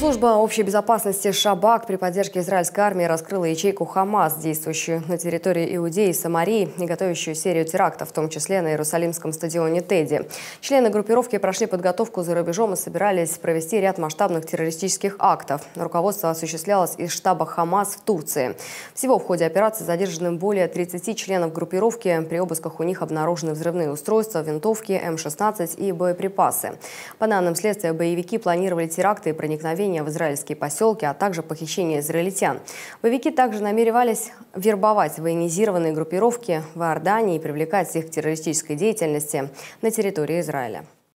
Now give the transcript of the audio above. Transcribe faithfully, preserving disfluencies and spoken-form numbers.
Служба общей безопасности «Шабак» при поддержке израильской армии раскрыла ячейку «Хамас», действующую на территории Иудеи и Самарии и готовящую серию терактов, в том числе на Иерусалимском стадионе «Теди». Члены группировки прошли подготовку за рубежом и собирались провести ряд масштабных террористических актов. Руководство осуществлялось из штаба «Хамас» в Турции. Всего в ходе операции задержаны более тридцати членов группировки. При обысках у них обнаружены взрывные устройства, винтовки, эм шестнадцать и боеприпасы. По данным следствия, боевики планировали теракты и проникновение в израильские поселки, а также похищение израильтян. Боевики также намеревались вербовать военизированные группировки в Иордании и привлекать их к террористической деятельности на территории Израиля.